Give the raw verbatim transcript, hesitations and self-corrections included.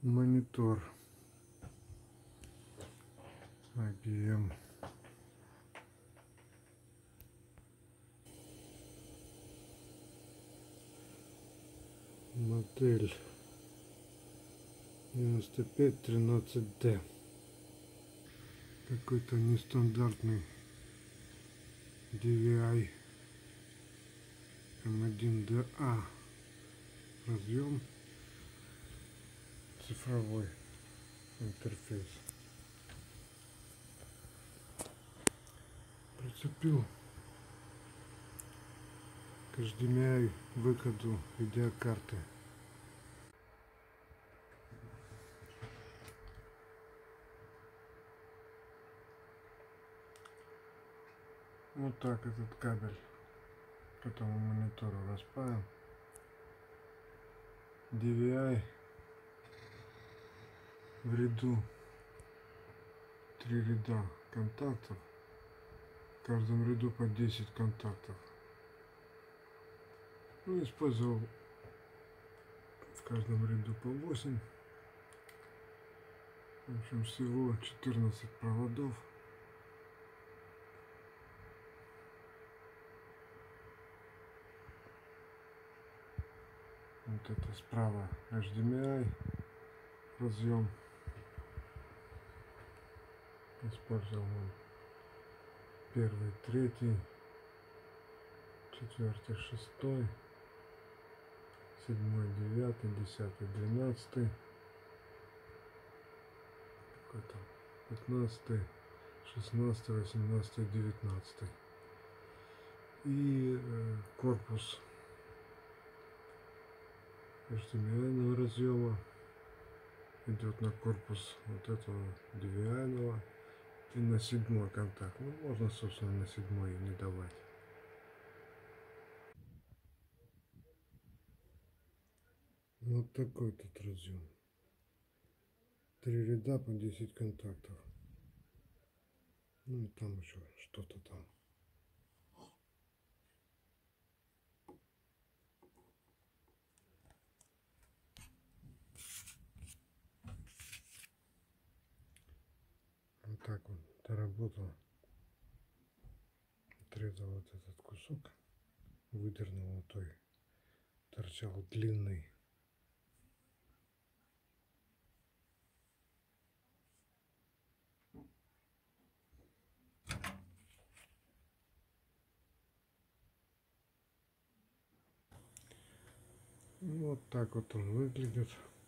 Монитор ай би эм. Модель девяносто пять тринадцать дэ. Какой-то нестандартный ди ви ай эм один дэ а разъем, цифровой интерфейс. Прицепил к эйч ди эм ай выходу видеокарты. Вот так этот кабель к этому монитору распаян. ди ви ай в ряду три ряда контактов, в каждом ряду по десять контактов. Ну, использовал в каждом ряду по восемь. В общем, всего четырнадцать проводов. Вот это справа эйч ди эм ай разъем. Использовал он первый, третий, четвертый, шестой, седьмой, девятый, десятый, двенадцатый, какой-то пятнадцатый, шестнадцатый, восемнадцатый, девятнадцатый. И э, корпус эйч ди эм ай разъема идет на корпус вот этого ди ви ай и на седьмой контакт. Ну, можно, собственно, на седьмой и не давать. Вот такой тут разъем. Три ряда по десять контактов. Ну и там еще что-то там. Вот так вот доработал. Отрезал вот этот кусок. Выдернул вот той. Торчал длинный. Вот так вот он выглядит.